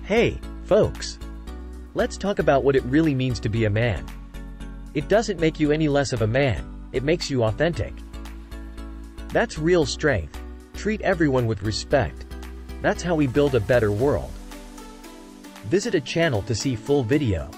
Hey, folks! Let's talk about what it really means to be a man. It doesn't make you any less of a man, it makes you authentic. That's real strength. Treat everyone with respect. That's how we build a better world. Visit a channel to see full video.